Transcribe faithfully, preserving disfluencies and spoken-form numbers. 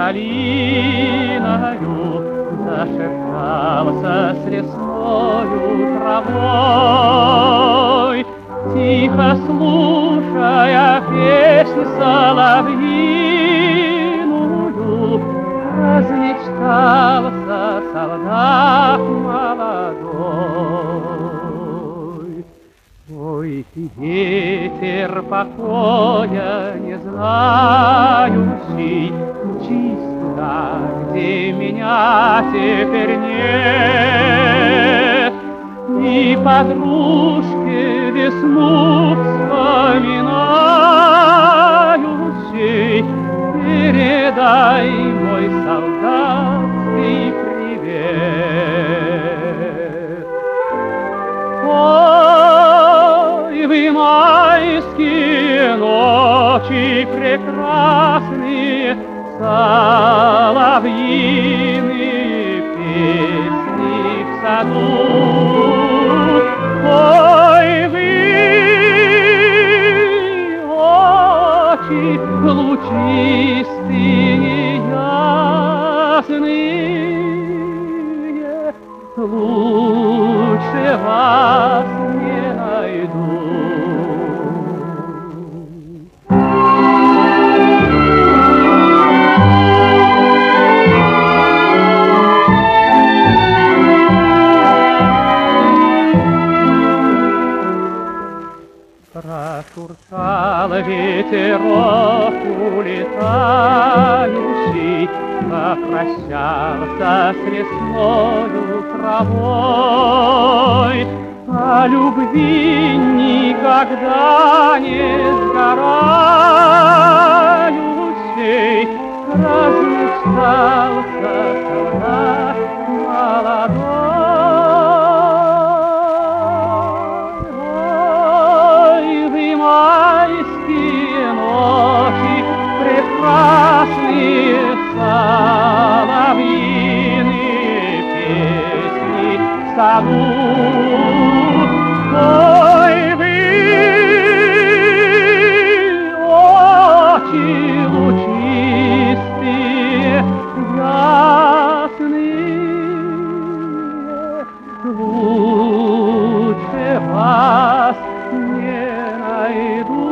долиною зашептался с лесною травой, тихо слушая песнь соловьиную, размечтался солдат молодой. Ой, ты ветер покоя не знающий, мчись туда, где меня теперь нет, и подружке весну вспоминающей передай мой солдатский привет. Ой, вы майские ночи прекрасные, соловьиные песни в саду. Ой, вы очи лучистые, ясные, лучше вас не найду. Прошуршал ветерок улетающий, попрощался с лесною травой, о любви никогда не сгорающей, размечтался солдат молодой. Прекрасные соловьиные песни в саду. Ой, вы очи лучистые, ясные, лучше вас не найду.